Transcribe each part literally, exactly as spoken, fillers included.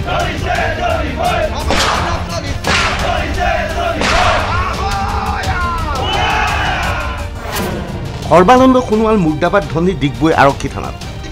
সৰ্বানন্দ সোণোৱাল মুৰ্দাবাদ ধ্বনি ডিগবৈ আৰক্ষী থানাত।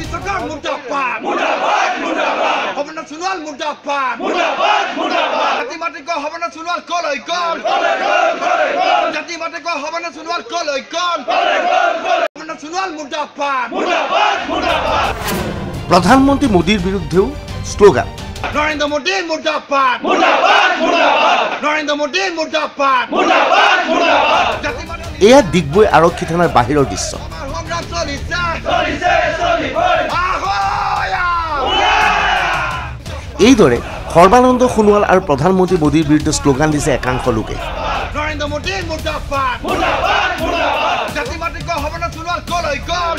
প্ৰধানমন্ত্ৰী মোদীৰ বিৰুদ্ধেও শ্লোগান। নৰেন্দ্ৰ মোদী মুৰ্দাবাদ মুৰ্দাবাদ মুৰ্দাবাদ নৰেন্দ্ৰ মোদী মুৰ্দাবাদ মুৰ্দাবাদ মুৰ্দাবাদ এয়া ডিগবৈ আৰক্ষী থানাৰ বাহিৰৰ দৃশ্য। এইদৰে সৰ্বানন্দ সোণোৱাল আৰু প্ৰধানমন্ত্ৰী মোদীৰ বিৰুদ্ধে শ্লোগান দিছে একাংশ লোকে। নৰেন্দ্ৰ মোদী মুৰ্দাবাদ মুৰ্দাবাদ মুৰ্দাবাদ জাতি মাতৃক হবনা সোণোৱাল কলৈ গল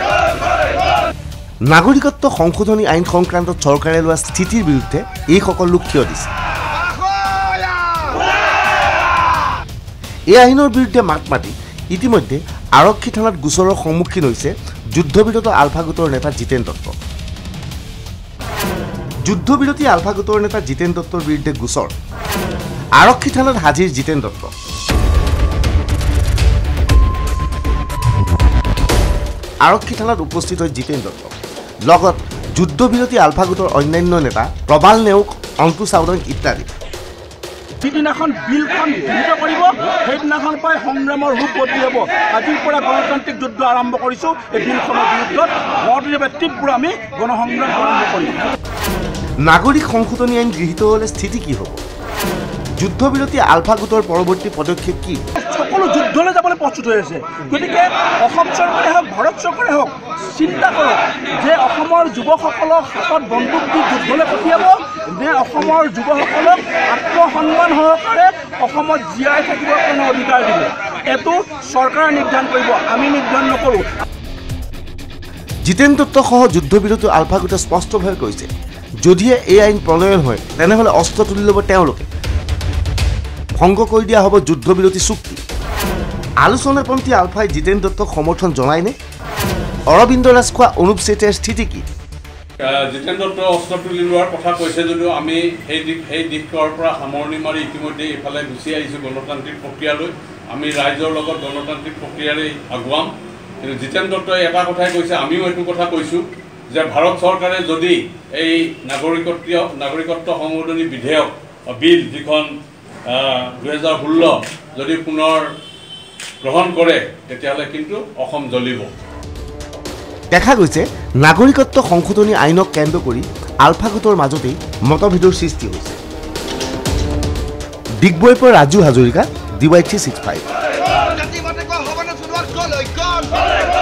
নাগৰিকত্ব সংশোধনী আইন সংক্ৰান্তত চৰকাৰে লোৱা স্থিতিৰ বিৰুদ্ধে এইসকল লোক থিয় দিছে। এই আইনৰ বিৰুদ্ধে মাত মাতি ইতিমধ্যে আৰক্ষী থানাত গোচৰৰ সন্মুখীন হৈছে যুদ্ধবিৰত আলফা গোটৰ নেতা জিতেন দত্ত। যুদ্ধবিৰতি আলফা গোটৰ নেতা জিতেন দত্তৰ বিৰুদ্ধে গোচৰ। আৰক্ষী থানাত হাজিৰ জিতেন দত্ত। আৰক্ষী থানাত উপস্থিত হৈ জিতেন দত্ত লগত যুদ্ধবিৰতি আলফা গোটৰ অন্যান্য নেতা প্ৰবাল নেওগ, অন্তু চাউদং ইত্যাদি। যিদিনাখন বিলখন গৃহীত কৰিব সেইদিনাখন প্ৰায় সংগ্ৰামৰ ৰূপ বদলি হ'ব। আজিৰ পৰা গণতান্ত্ৰিক যুদ্ধ আৰম্ভ কৰিছোঁ। এই বিলখনৰ বিৰুদ্ধত বৰ্তমানে তীব্ৰ আমি গণসংগ্ৰাম আৰম্ভ কৰিম। নাগৰিক সংশোধনী আইন গৃহীত হ'লে স্থিতি কি হ'ব? যুদ্ধবিৰতি আলফা গোটৰ পৰৱৰ্তী পদক্ষেপ কি? সকলো যুদ্ধলৈ যাবলৈ প্ৰস্তুত হৈ আছে। গতিকে অসম চৰকাৰে হওক, ভাৰত চৰকাৰে হওক, চিন্তা কৰক যে অসমৰ যুৱকসকলক হাতত বন্দুক দি যুদ্ধলৈ পঠিয়াব নে অসমৰ যুৱকসকলক আত্মসন্মান সহকাৰে অসমত জীয়াই থাকিবৰ কাৰণে অধিকাৰ দিব। এইটো চৰকাৰে নিৰ্ধাৰণ কৰিব, আমি নিৰ্ধাৰণ নকৰোঁ। জিতেন দত্তসহ যুদ্ধবিৰতি আলফা গোটে স্পষ্টভাৱে কৈছে যদিহে এই আইন প্ৰণয়ন হয় তেনেহ'লে অস্ত্ৰ তুলি ল'ব তেওঁলোকে। ভংগ কৰি দিয়া হ'ব যুদ্ধবিৰতি চুক্তি। আলোচনাপন্থী আলফাই জিতেন দত্তক সমৰ্থন জনায়নে? অৰবিন্দ ৰাজখোৱা, অনুপ চেতিয়াৰ স্থিতি কি? জিতেন দত্ত অস্ত্ৰ তুলি লোৱাৰ কথা কৈছে যদিও আমি সেই দিশ সেই দিশৰ পৰা সামৰণি মাৰি ইতিমধ্যে এইফালে গুচি আহিছোঁ গণতান্ত্ৰিক প্ৰক্ৰিয়ালৈ। আমি ৰাইজৰ লগত গণতান্ত্ৰিক প্ৰক্ৰিয়াৰে আগুৱাম। কিন্তু জিতেন দত্তই এটা কথাই কৈছে, আমিও এইটো কথা কৈছোঁ যে ভাৰত চৰকাৰে যদি এই নাগৰিকত্ব নাগৰিকত্ব সংশোধনী বিধেয়ক বিল যিখন দুহেজাৰ ষোল্ল যদি পুনৰ গ্ৰহণ কৰে তেতিয়াহ'লে কিন্তু অসম জ্বলিব। দেখা গৈছে নাগৰিকত্ব সংশোধনী আইনক কেন্দ্ৰ কৰি আলফা গোটৰ মাজতেই মতভেদৰ সৃষ্টি হৈছে। ডিগবৈৰ পৰা Raju Hazarika, D Y three six five.